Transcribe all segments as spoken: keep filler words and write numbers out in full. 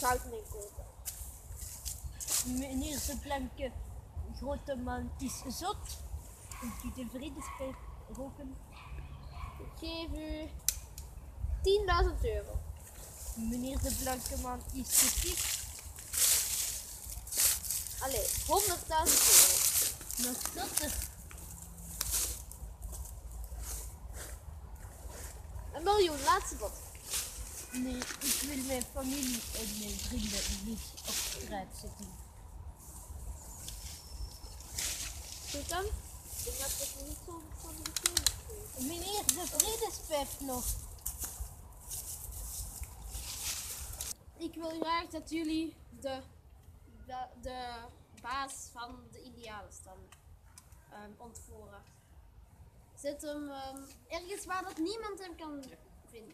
goud mee kopen. Meneer de blanke grote man is zot. Kunt u de vredespijp roken? Ik geef u tienduizend euro. Meneer de blanke man is gefixt. Allee, honderdduizend euro. Nog zotter. Een miljoen, laatste bod. Nee, ik wil mijn familie en mijn vrienden niet op straat zetten. Goed dan? Ik denk dat ik niet zo van de film. Meneer de vredespijp nog. Ik wil graag dat jullie de, de, de baas van de Indianenstam um, ontvoeren. Zet hem um, ergens waar dat niemand hem kan vinden.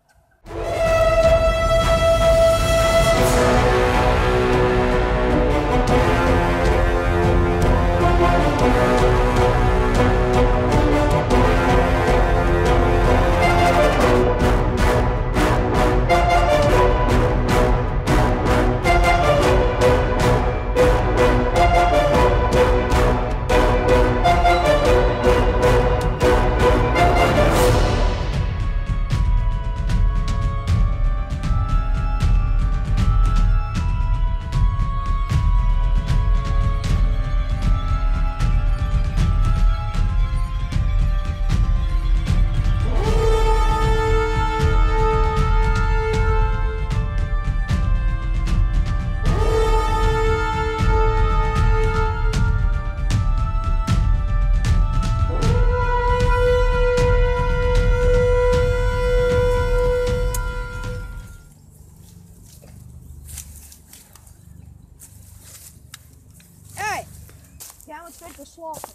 Gaan we het verder slapen?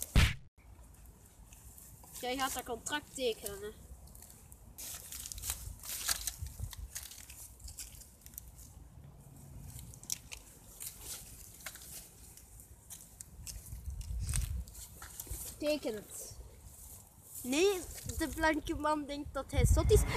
Jij gaat dat contract tekenen, hè? Teken het. Nee, de blanke man denkt dat hij zot is.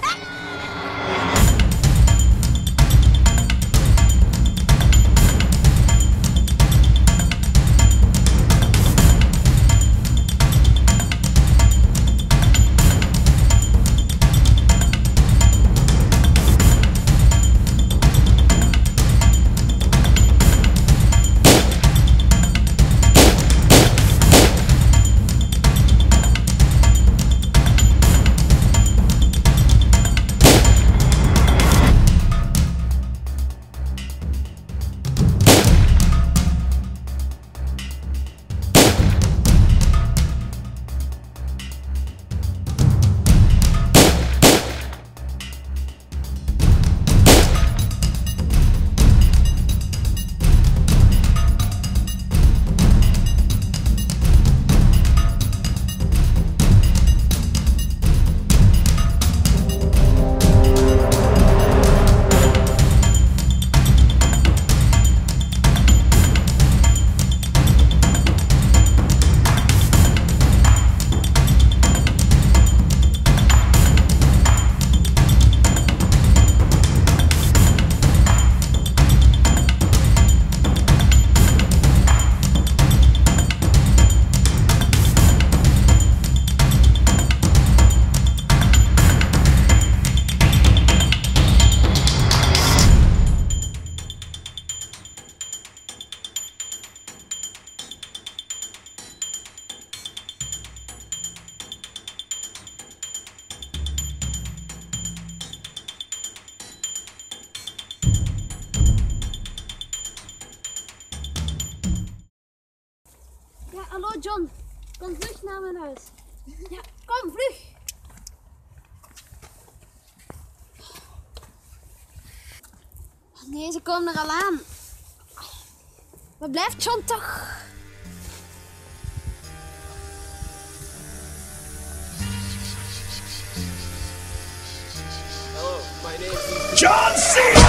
Ja, hallo John. Kom vlug naar mijn huis. Ja, kom vlug. Nee, ze komen er al aan. Waar blijft John toch? Hello, my name is John C.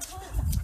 Wat?